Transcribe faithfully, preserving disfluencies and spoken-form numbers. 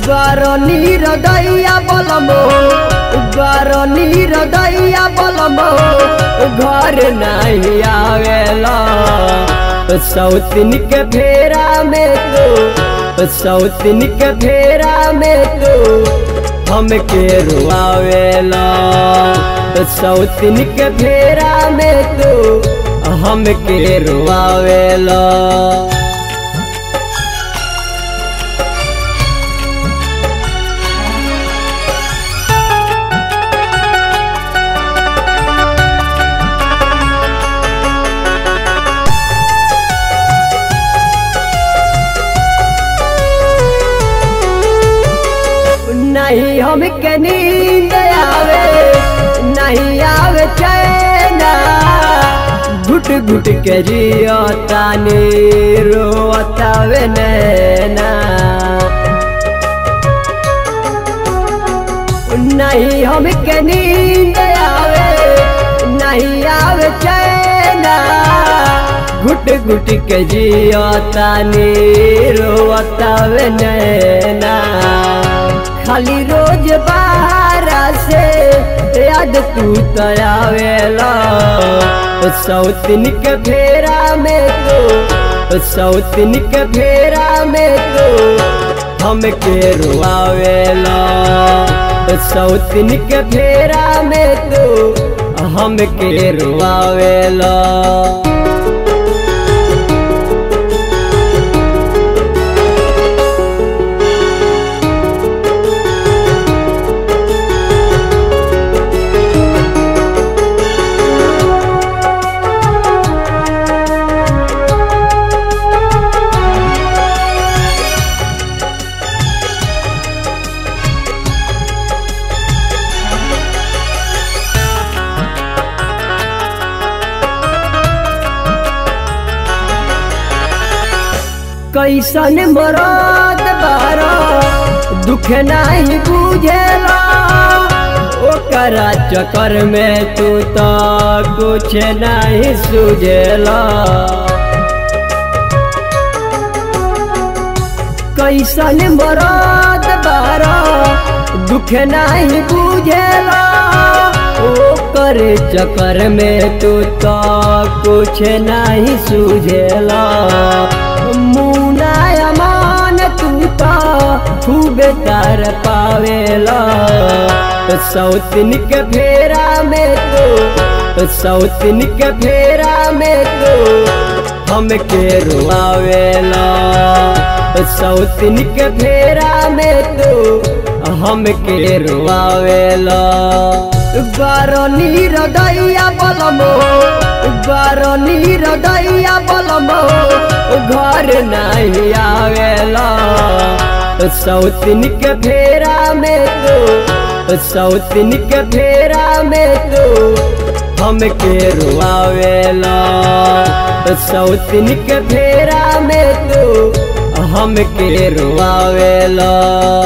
बारनी हृदया बलमो बारनी हृदया बलमो घर नहीं आवेला सौतिन के फेरा में तो सौतिन के फेरा में तो हमके रुआवेला सौतिन के फेरा में तो हमके रुआवेला। नहीं हमके नींद आवे नहीं आवे चैना घुट घुट के जियो तानी रोतावे नैना। नहीं हमके नींद आवे नहीं आवे चैना घुट घुट के जियो तानी रोतावे नैना। खाली रोज बाहर से याद तू तयावेला सौतिन के फेरा में तो सौतिन के फेरा में तो हमके रुआवेला सौतिन के फेरा में तो हमके रुआवेला। कैसन मरद बारा दुख नहीं बुझेला ओकरा चक्कर में तू तो कुछ नहीं सुझेला। कैसन मरद बारा दुख नहीं बुझेला ओकर चक्कर में तू तो कुछ नहीं सुझेला। मुनाया मान तू तो खूब तार पावेला सौतिन के फेरा में तो सौतिन के फेरा में तो हमके रुआवेला सौतिन के फेरा में तो हमके रुआवेला। बारनी हृदया बलमो बारनी हृदया बलमो घर नहीं आवेला सौतिन के फेरा में तो सौतिन के फेरा में तो हमके रुआवेला सौतिन के फेरा में तो हमके रुआवेला।